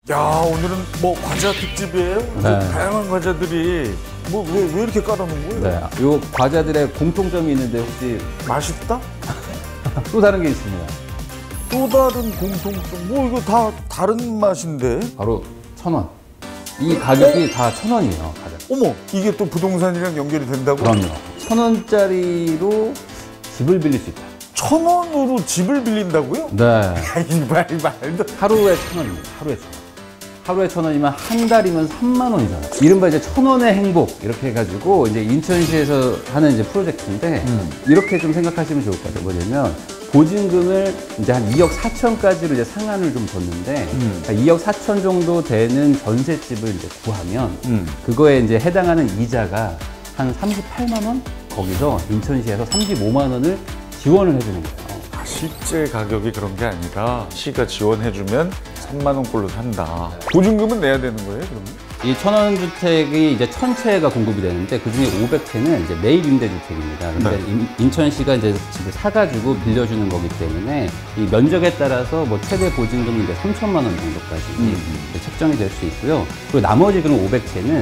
야, 오늘은 뭐 과자 특집이에요? 네. 다양한 과자들이 왜 이렇게 깔아놓은 거예요? 네. 요 과자들의 공통점이 있는데 혹시 맛있다? 또 다른 게 있습니다. 또 다른 공통점, 이거 다 다른 맛인데? 바로 1,000원. 이 가격이 다 1,000원이에요. 가격. 어머, 이게 또 부동산이랑 연결이 된다고? 그럼요. 1,000원짜리로 집을 빌릴 수 있다. 1,000원으로 집을 빌린다고요? 네. 이 말도. 하루에 1,000원입니다. 하루에 1,000원. 하루에 1,000원이면 한 달이면 3만 원이잖아요. 이른바 이제 1,000원의 행복 이렇게 해가지고 이제 인천시에서 하는 이제 프로젝트인데 이렇게 좀 생각하시면 좋을 것 같아요. 뭐냐면 보증금을 이제 한 2억 4천까지로 이제 상한을 좀 줬는데 2억 4천 정도 되는 전셋집을 이제 구하면 그거에 이제 해당하는 이자가 한 38만 원? 거기서 인천시에서 35만 원을 지원을 해주는 거예요. 실제 가격이 그런 게 아니라 시가 지원해주면 3만 원꼴로 산다. 보증금은 내야 되는 거예요, 그러면? 이 1,000원 주택이 이제 1,000채가 공급이 되는데 그 중에 500채는 이제 매입 임대 주택입니다. 근데 인천시가 이제 집을 사가지고 빌려주는 거기 때문에 이 면적에 따라서 뭐 최대 보증금이 이제 3천만 원 정도까지 이제 책정이 될 수 있고요. 그리고 나머지 그런 500채는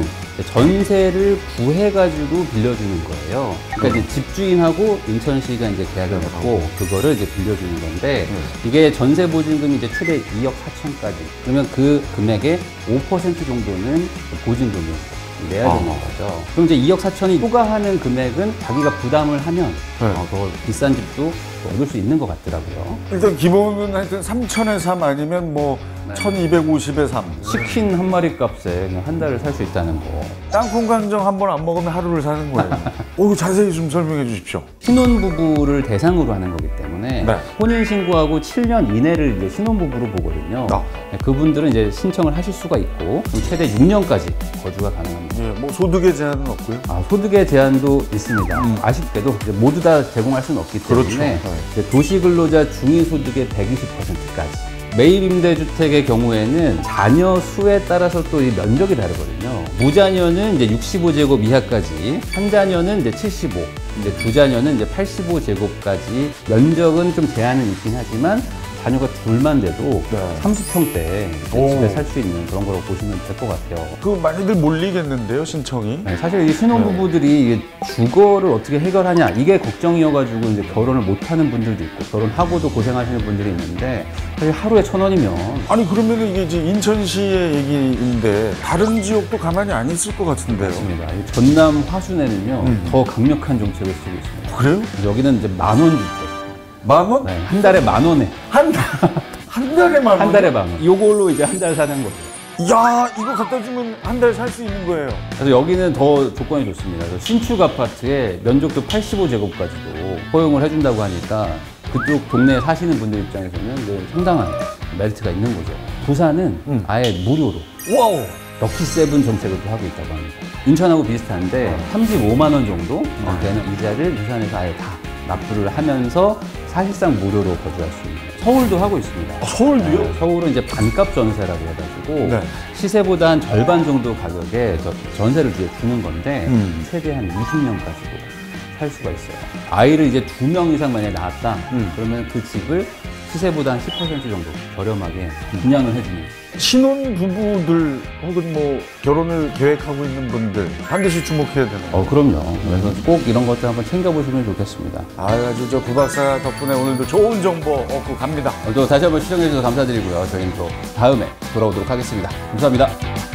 전세를 구해가지고 빌려주는 거예요. 그러니까 이제 집주인하고 인천시가 이제 계약을 맺고 그거를 이제 빌려주는 건데 이게 전세 보증금이 이제 최대 2억 4천까지. 그러면 그 금액의 5% 정도는 보증금을 내야 되는 거죠. 그럼 이제 2억 4천이 초과하는 금액은 자기가 부담을 하면 더 비싼 집도 얻을 수 있는 것 같더라고요. 일단 기본은 하여튼 3천에 3 아니면 뭐 1,250에 3. 치킨 한 마리 값에 그냥 한 달을 살 수 있다는 거. 땅콩 강정 한 번 안 먹으면 하루를 사는 거예요. 자세히 좀 설명해 주십시오. 신혼부부를 대상으로 하는 거기 때문에 네. 혼인신고하고 7년 이내를 이제 신혼부부로 보거든요. 그분들은 이제 신청을 하실 수가 있고 최대 6년까지 거주가 가능합니다. 예, 뭐 소득에 제한은 없고요. 소득의 제한도 있습니다. 아쉽게도 이제 모두 다 제공할 수는 없기 때문에 이제 도시근로자 중위소득의 120%까지. 매입 임대주택의 경우에는 자녀 수에 따라서 또 이 면적이 다르거든요. 무자녀는 이제 65제곱 이하까지, 한 자녀는 이제 75, 이제 두 자녀는 이제 85제곱까지 면적은 좀 제한은 있긴 하지만 자녀가 둘만 돼도 30평대 집에 살 수 있는 그런 거라고 보시면 될 것 같아요. 그 많이들 몰리겠는데요, 신청이? 네, 사실 이 신혼부부들이 주거를 어떻게 해결하냐 이게 걱정이어가지고 이제 결혼을 못하는 분들도 있고 결혼하고도 고생하시는 분들이 있는데 사실 하루에 1,000원이면 아니 그러면 이게 이제 인천시의 얘기인데 다른 지역도 가만히 안 있을 것 같은데요. 맞습니다. 이 전남 화순에는요 더 강력한 정책을 쓰고 있습니다. 그래요? 여기는 이제 만원 주택. 10,000원? 네, 한 달에 10,000원에. 한 달에 10,000원? 한 달에 10,000원. 요걸로 이제 한 달 사는 거죠. 야, 이거 갖다 주면 한 달 살 수 있는 거예요. 그래서 여기는 더 조건이 좋습니다. 그래서 신축 아파트에 면적도 85제곱까지도 허용을 해준다고 하니까 그쪽 동네에 사시는 분들 입장에서는 상당한 메리트가 있는 거죠. 부산은 아예 무료로. 와우. 럭키세븐 정책을 또 하고 있다고 합니다. 인천하고 비슷한데 35만 원 정도 되는 이자를 부산에서 아예 다 납부를 하면서 사실상 무료로 거주할 수 있는. 서울도 하고 있습니다. 서울도요? 네, 서울은 이제 반값 전세라고 해가지고 시세보다 한 절반 정도 가격에 전세를 이제 주는 건데 최대한 20년까지도 살 수가 있어요. 아이를 이제 2명 이상 만약에 낳았다 그러면 그 집을 시세보다 한 10% 정도 저렴하게 분양을 해주는. 신혼부부들 혹은 뭐 결혼을 계획하고 있는 분들 반드시 주목해야 되나요? 그럼요. 그래서 꼭 이런 것들 한번 챙겨보시면 좋겠습니다. 아주 저 부박사 덕분에 오늘도 좋은 정보 얻고 갑니다. 또 다시 한번 시청해주셔서 감사드리고요. 저희는 또 다음에 돌아오도록 하겠습니다. 감사합니다.